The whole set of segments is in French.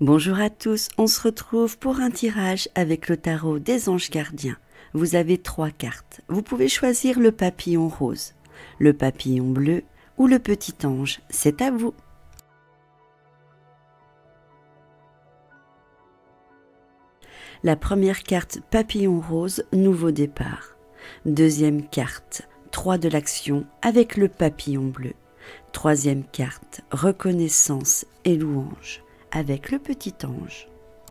Bonjour à tous, on se retrouve pour un tirage avec le tarot des anges gardiens. Vous avez 3 cartes. Vous pouvez choisir le papillon rose, le papillon bleu ou le petit ange. C'est à vous. La première carte, papillon rose, nouveau départ. Deuxième carte, 3 de l'action avec le papillon bleu. Troisième carte, reconnaissance et louange avec le petit ange.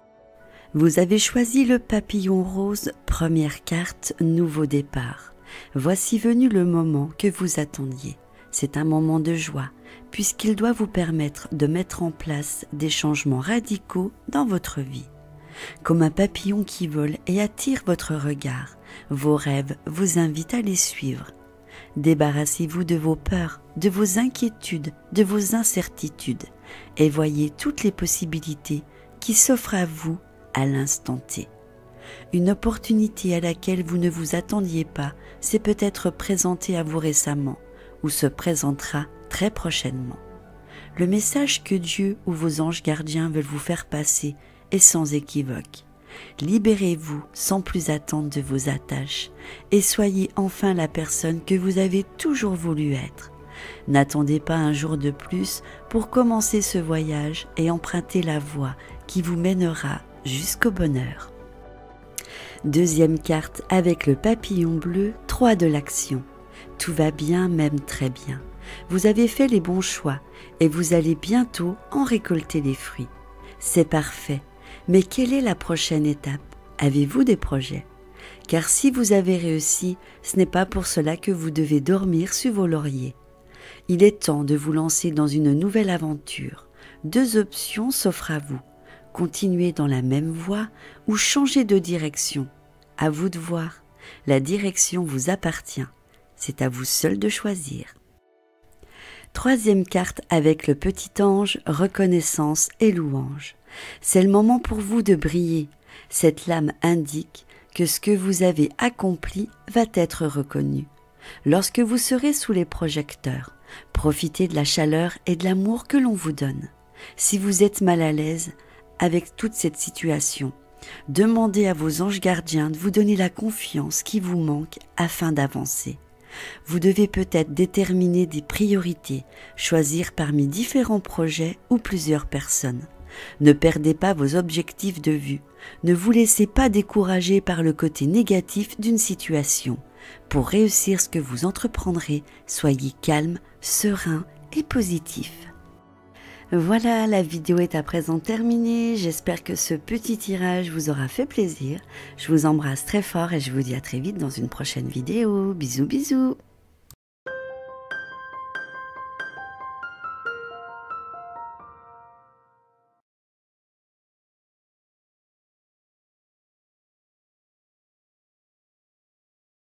Vous avez choisi le papillon rose, première carte, nouveau départ. Voici venu le moment que vous attendiez. C'est un moment de joie, puisqu'il doit vous permettre de mettre en place des changements radicaux dans votre vie. Comme un papillon qui vole et attire votre regard, vos rêves vous invitent à les suivre. Débarrassez-vous de vos peurs, de vos inquiétudes, de vos incertitudes et voyez toutes les possibilités qui s'offrent à vous à l'instant T. Une opportunité à laquelle vous ne vous attendiez pas s'est peut-être présentée à vous récemment ou se présentera très prochainement. Le message que Dieu ou vos anges gardiens veulent vous faire passer est sans équivoque. Libérez-vous sans plus attendre de vos attaches et soyez enfin la personne que vous avez toujours voulu être. N'attendez pas un jour de plus pour commencer ce voyage et emprunter la voie qui vous mènera jusqu'au bonheur. Deuxième carte avec le papillon bleu, 3 de l'action. Tout va bien, même très bien. Vous avez fait les bons choix et vous allez bientôt en récolter les fruits. C'est parfait. Mais quelle est la prochaine étape? Avez-vous des projets? Car si vous avez réussi, ce n'est pas pour cela que vous devez dormir sur vos lauriers. Il est temps de vous lancer dans une nouvelle aventure. 2 options s'offrent à vous. Continuer dans la même voie ou changer de direction. À vous de voir. La direction vous appartient. C'est à vous seul de choisir. Troisième carte avec le petit ange, reconnaissance et louange. C'est le moment pour vous de briller. Cette lame indique que ce que vous avez accompli va être reconnu. Lorsque vous serez sous les projecteurs, profitez de la chaleur et de l'amour que l'on vous donne. Si vous êtes mal à l'aise avec toute cette situation, demandez à vos anges gardiens de vous donner la confiance qui vous manque afin d'avancer. Vous devez peut-être déterminer des priorités, choisir parmi différents projets ou plusieurs personnes. Ne perdez pas vos objectifs de vue. Ne vous laissez pas décourager par le côté négatif d'une situation. Pour réussir ce que vous entreprendrez, soyez calme, serein et positif. Voilà, la vidéo est à présent terminée. J'espère que ce petit tirage vous aura fait plaisir. Je vous embrasse très fort et je vous dis à très vite dans une prochaine vidéo. Bisous bisous.